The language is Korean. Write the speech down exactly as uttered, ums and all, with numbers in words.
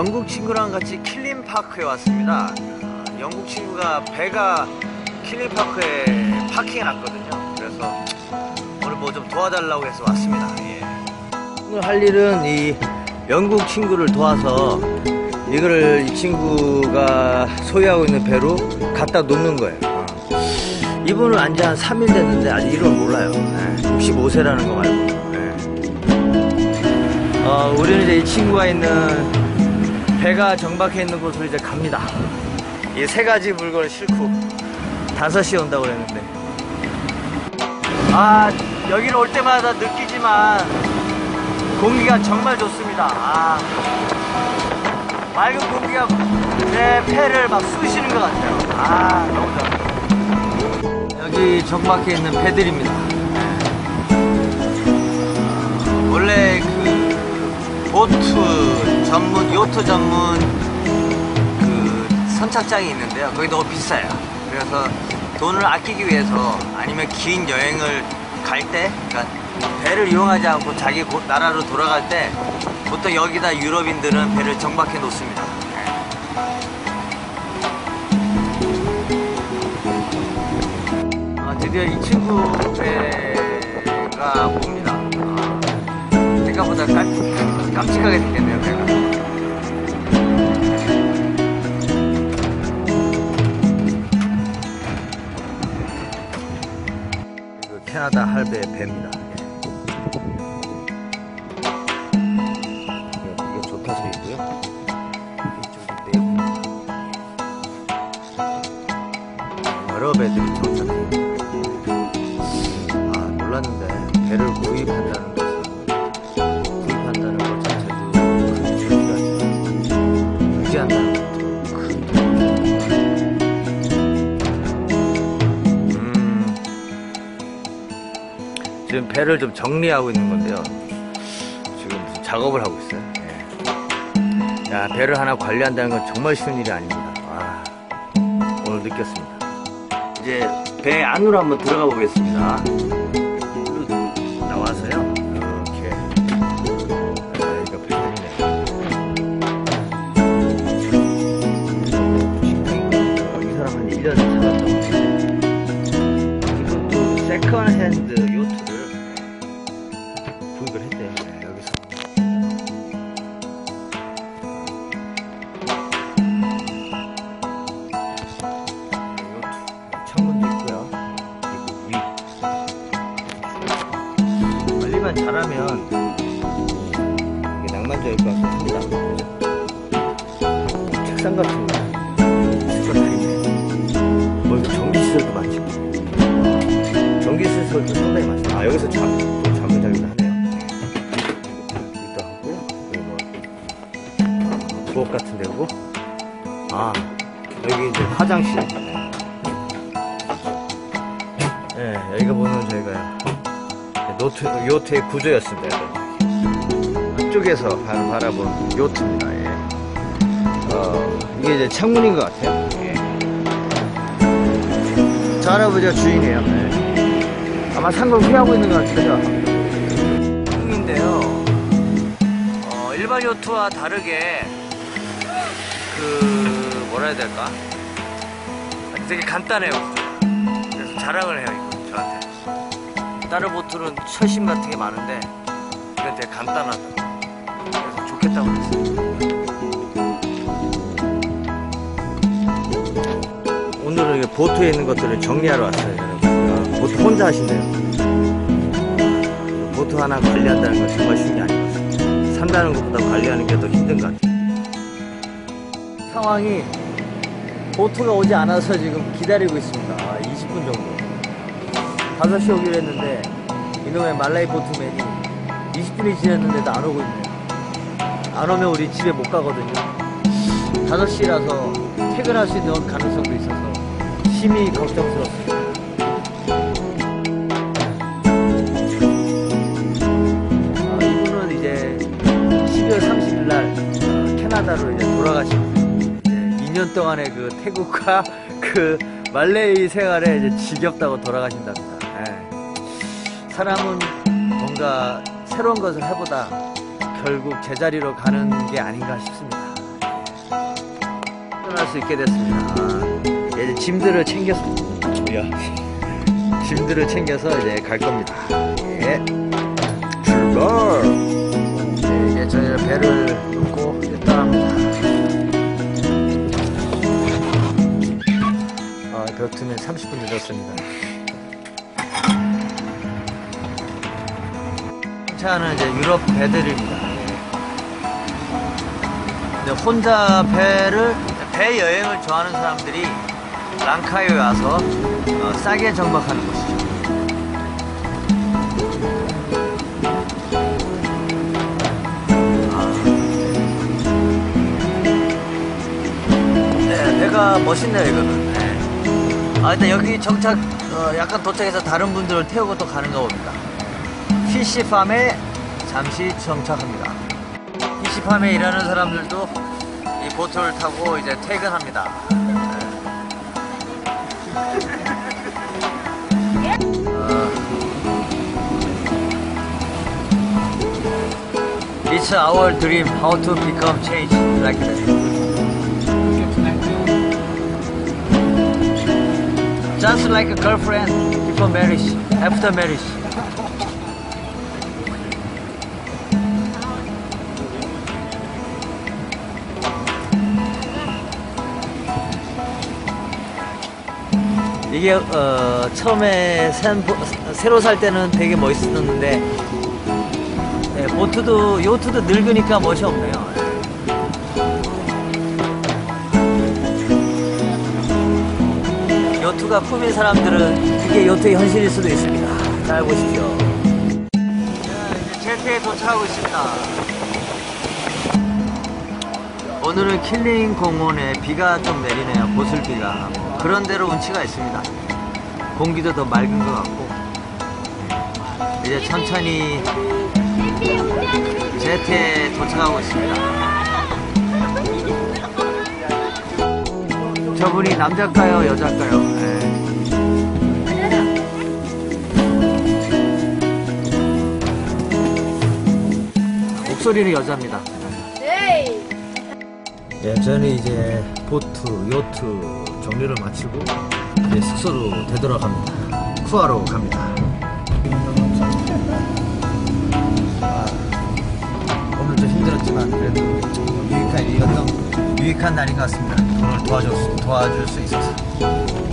영국 친구랑 같이 킬린파크에 왔습니다. 영국 친구가 배가 킬린파크에 파킹해놨거든요. 그래서 오늘 뭐 좀 도와달라고 해서 왔습니다. 예. 오늘 할 일은 이 영국 친구를 도와서 이거를 이 친구가 소유하고 있는 배로 갖다 놓는 거예요. 어. 이분은 안지 한 삼 일 됐는데 아직 이름을 몰라요. 예. 육십오 세라는 거 말고. 예. 어, 우리는 이제 이 친구가 있는 배가 정박해 있는 곳으로 이제 갑니다. 이 세 가지 물건을 싣고 다섯 시에 온다고 그랬는데, 아, 여기를 올 때마다 느끼지만 공기가 정말 좋습니다. 아, 맑은 공기가 내 폐를 막 쑤시는 것 같아요. 아, 너무 좋아요. 여기 정박해 있는 배들입니다. 원래 그 보트 전문, 요트 전문 그 선착장이 있는데요. 거기 너무 비싸요. 그래서 돈을 아끼기 위해서 아니면 긴 여행을 갈 때, 그러니까 배를 이용하지 않고 자기 나라로 돌아갈 때 보통 여기다 유럽인들은 배를 정박해 놓습니다. 아, 드디어 이 친구 배가 옵니다. 아, 생각보다 깜, 깜찍하게 생겼네요, 배가. 캐나다 할배 배입니다. 이게 좋다서 있고요. 이쪽이 내부입니다. 여러 배들이 정착해요. 아, 몰랐는데 배를 구입한다는 것은 구입한다는 것 자체도 큰 의미가 있지만 유지한다는 것도 큰 지금 배를 좀 정리하고 있는 건데요. 지금 무슨 작업을 하고 있어요. 예. 야, 배를 하나 관리한다는 건 정말 쉬운 일이 아닙니다. 아, 오늘 느꼈습니다. 이제 배 안으로 한번 들어가 보겠습니다. 나와서요. 이렇게. 아, 이거 배관이네. 이 사람 한 일 년 살았다고. 이것도 세컨 핸드 요트를 구입을 했대요. 네, 여기서. 요트 창문도 있고요. 그리고 위. 관리만 잘하면 이게 낭만적일 것 같습니다. 책상 같은 거 있을 거 다 있네. 뭐 이거 전기시설도 많지. 전기시설도 상당히 많습니다. 아, 여기서 잠, 잠자기도 하네요. 여기도 하고, 그리고 부엌 같은 데고, 아, 여기 이제 화장실. 네, 여기가 보면 저희가 노트, 요트의 구조였습니다. 앞쪽에서 바라본 요트입니다. 예. 어, 이게 이제 창문인 것 같아요. 예. 저 할아버지가 주인이에요. 네. 아마 산 걸 후회하고 있는 것 같아요. 인데요. 어, 일반 요트와 다르게 그 뭐라 해야 될까? 되게 간단해요. 그래서 자랑을 해요, 이거 저한테. 다른 보트는 철심 같은 게 많은데 이건 되게 간단하다. 그래서 좋겠다고 했어요. 오늘은 보트에 있는 것들을 정리하러 왔어요, 여러분. 보트 혼자 하신대요. 보트 하나 관리한다는 건 정말 쉬운 게 아닌 것 같습니다. 산다는 것보다 관리하는 게 더 힘든 것 같아요. 상황이 보트가 오지 않아서 지금 기다리고 있습니다. 아, 이십 분 정도. 다섯 시 오기로 했는데 이놈의 말라이 보트맨이 이십 분이 지났는데도 안 오고 있네요. 안 오면 우리 집에 못 가거든요. 다섯 시라서 퇴근할 수 있는 가능성도 있어서 심히 걱정스럽습니다. 십이월 삼십일 날 캐나다로 이제 돌아가십니다. 이 년 동안의 그 태국과 그 말레이 생활에 이제 지겹다고 돌아가신답니다. 네. 사람은 뭔가 새로운 것을 해보다 결국 제자리로 가는 게 아닌가 싶습니다. 떠날 수 있게 됐습니다. 이제 짐들을 챙겨서 야 짐들을 챙겨서 이제 갈 겁니다. 예. 출발. 이제 저희 배를 놓고 이제 떠납니다. 아, 벽트는 삼십 분 늦었습니다. 차는 이제 유럽 배들입니다. 이제 혼자 배를 배 여행을 좋아하는 사람들이 랑카이에 와서 어, 싸게 정박하는 곳이죠. 아. 네, 배가 멋있네요 이거는. 네. 아, 일단 여기 정착 어, 약간 도착해서 다른 분들을 태우고 또 가는가 봅니다. 피시팜에 잠시 정착합니다. 피시팜에 일하는 사람들도 이 보트를 타고 이제 퇴근합니다. uh, It's our dream how to become change like that. Just like a girlfriend before marriage, after marriage. 이게 어, 처음에 산, 새로 살 때는 되게 멋있었는데 네, 보트도 요트도 늙으니까 멋이 없네요. 요트가 품인 사람들은 이게 요트의 현실일 수도 있습니다. 잘 보십시오. 자, 이제 제트에 도착하고 있습니다. 오늘은 킬링 공원에 비가 좀 내리네요. 보슬비가. 그런대로 운치가 있습니다. 공기도 더 맑은 것 같고 이제 천천히 제트에 도착하고 있습니다. 저분이 남자일까요 여자일까요? 네. 목소리는 여자입니다. 네. 예, 저는 이제 보트, 요트 정리를 마치고 이제 숙소로 되돌아갑니다. 쿠아로 갑니다. 아, 오늘 좀 힘들었지만 그래도 유익한 일이었던 유익한 날인 것 같습니다. 오늘 도와줄, 도와줄 수 있어서.